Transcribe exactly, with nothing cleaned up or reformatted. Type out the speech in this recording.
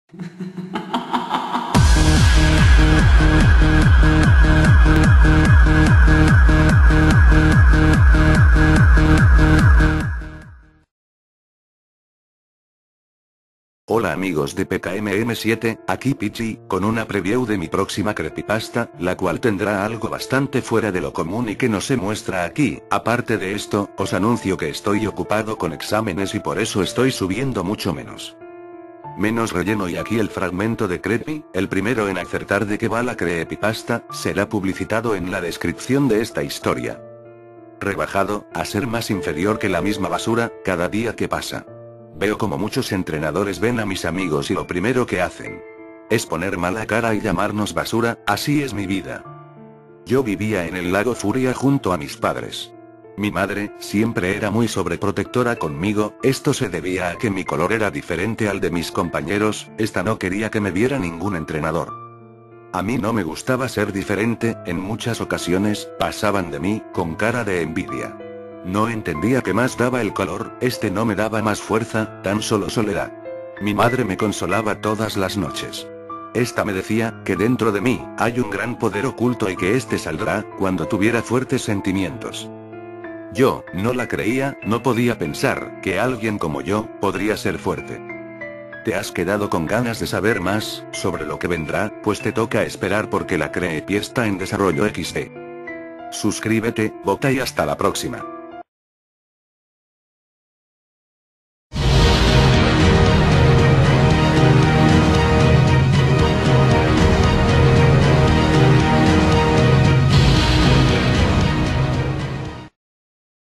Hola amigos de P K M M siete, aquí Pichi, con una preview de mi próxima creepypasta, la cual tendrá algo bastante fuera de lo común y que no se muestra aquí. Aparte de esto, os anuncio que estoy ocupado con exámenes y por eso estoy subiendo mucho menos. Menos relleno y aquí el fragmento de creepy, el primero en acertar de qué va la creepypasta, será publicitado en la descripción de esta historia. Rebajado, a ser más inferior que la misma basura, cada día que pasa. Veo como muchos entrenadores ven a mis amigos y lo primero que hacen es poner mala cara y llamarnos basura, así es mi vida. Yo vivía en el lago Furia junto a mis padres. Mi madre, siempre era muy sobreprotectora conmigo, esto se debía a que mi color era diferente al de mis compañeros, esta no quería que me viera ningún entrenador. A mí no me gustaba ser diferente, en muchas ocasiones, pasaban de mí, con cara de envidia. No entendía qué más daba el color, este no me daba más fuerza, tan solo soledad. Mi madre me consolaba todas las noches. Esta me decía, que dentro de mí, hay un gran poder oculto y que este saldrá, cuando tuviera fuertes sentimientos. Yo, no la creía, no podía pensar, que alguien como yo, podría ser fuerte. ¿Te has quedado con ganas de saber más, sobre lo que vendrá? Pues te toca esperar porque la creepy está en desarrollo equis de. Suscríbete, vota y hasta la próxima.